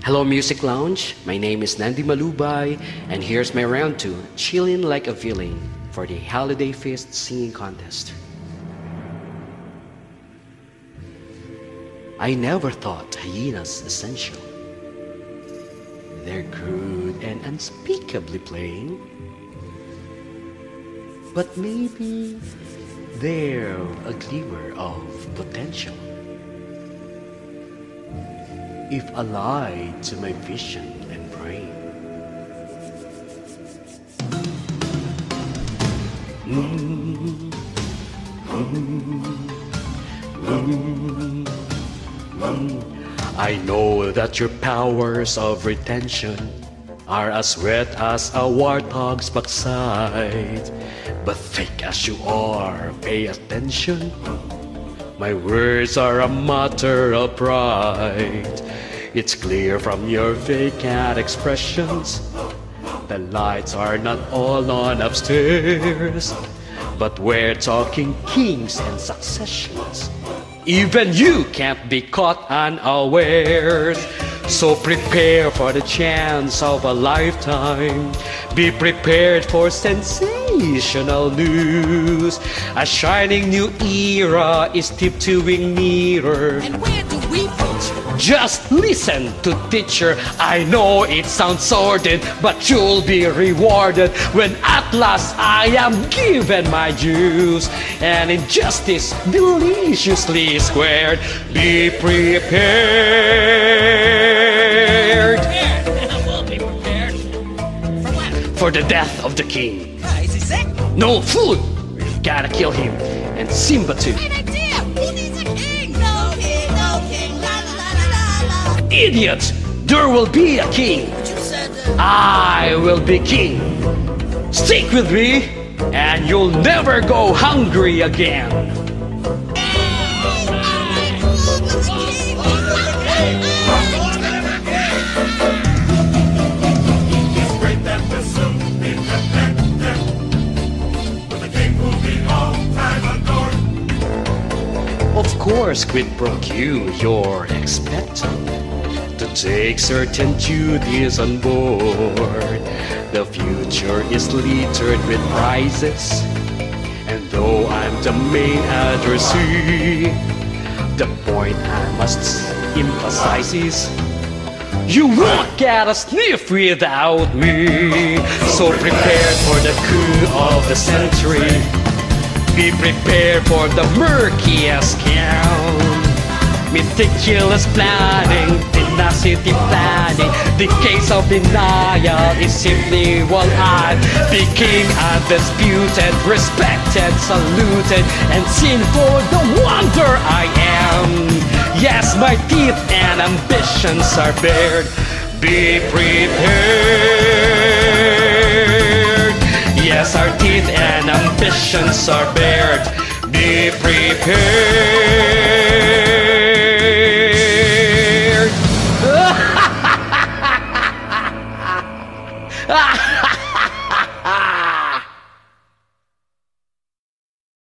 Hello Music Lounge, my name is Nandy Malubay, and here's my round two, chillin' like a villain for the Holiday Feast singing contest. I never thought hyenas essential. They're crude and unspeakably plain, but maybe they're a glimmer of potential. If allied to my vision and brain. I know that your powers of retention are as wet as a warthog's backside, but thick as you are, pay attention. My words are a matter of pride. It's clear from your vacant expressions. The lights are not all on upstairs, but we're talking kings and successions. Even you can't be caught unawares. So prepare for the chance of a lifetime. Be prepared for sensational news. A shining new era is tiptoeing nearer. And where do we feature? Just listen to teacher. I know it sounds sordid, but you'll be rewarded when at last I am given my dues. And injustice deliciously squared. Be prepared. We'll be prepared. For what? For the death of the king. Is he sick? No food. Gotta kill him. And Simba too. Great idea! Who needs a king? No king, no king, la la la la la la. Idiots! There will be a king. But you said I will be king. Stick with me, and you'll never go hungry again. Of course, quid pro quo, you're expected to take certain duties on board. The future is littered with prizes, and though I'm the main addressee, the point I must emphasize is you won't get a sniff without me. So prepare for the coup of the century. Be prepared for the murkiest count. Meticulous planning, tenacity planning. The case of denial is simply one-eyed. The king undisputed, respected, saluted, and seen for the wonder I am. Yes, my teeth and ambitions are bared. Be prepared. Yes, our teeth and ambitions are bared. Be prepared.